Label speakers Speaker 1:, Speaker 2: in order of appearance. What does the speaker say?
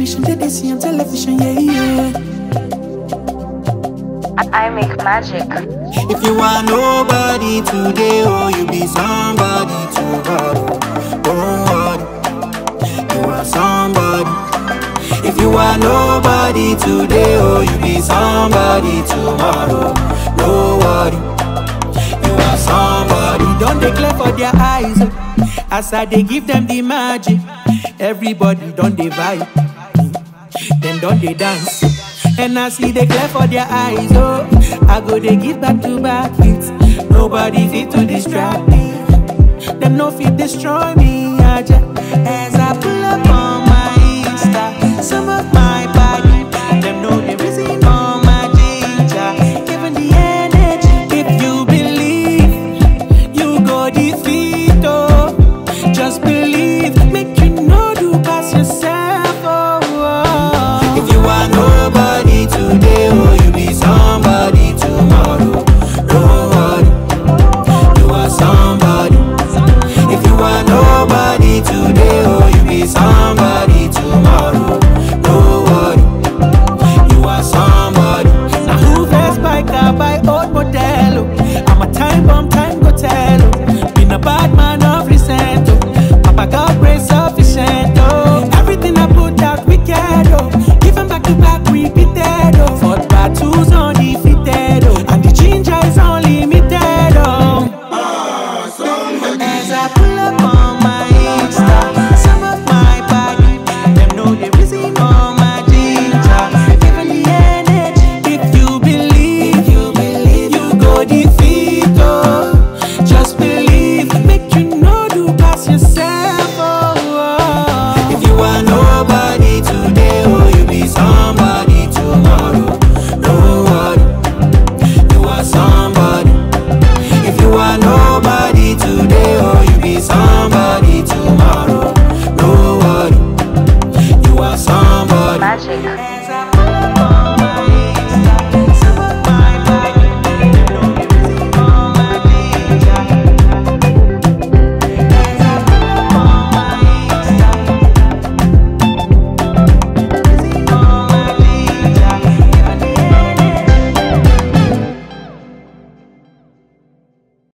Speaker 1: condition that they see on television, yeah.
Speaker 2: I make magic.
Speaker 3: If you are nobody today, oh, you be somebody tomorrow. Don't worry, you are somebody. If you are nobody today, oh, you be somebody tomorrow. Don't worry, you are somebody.
Speaker 1: Don't declare for their eyes, as I they give them the magic. Everybody don't they vibe, then don't they dance. And I see they clear for their eyes, oh, I go they give back to back hits. Nobody fit to distract me, them no fit destroy me. As I pull up on my Insta, some of my body, them know the reason on my ginger. Given the energy, if you believe, you go defeat, oh. Just believe, make you know to pass yourself, oh, oh.
Speaker 3: If you are nobody today, oh, you be somebody tomorrow. Don't worry, you are somebody. If you are nobody today, oh, you be somebody tomorrow. Don't worry, you are somebody.
Speaker 1: Now who first bike I buy old model, oh. I'm a time bomb, time go tell, oh. Been a bad man of recent, oh. Papa God praise sufficient, oh. Everything I put out wicked, oh. Giving back to back repeated, oh. Fought battles undefeated, oh. And the ginger is unlimited, oh. As I pull up on my Insta, some of my body, them know the reason on my ginger. Given the energy, if you believe, you go defeat, oh. Just believe, make you know to pass yourself, oh, oh.
Speaker 3: If you are nobody today, oh, you be somebody tomorrow. Don't worry, you are somebody. If you are nobody today, oh, you be somebody tomorrow. Don't worry, you are somebody.
Speaker 2: Magic.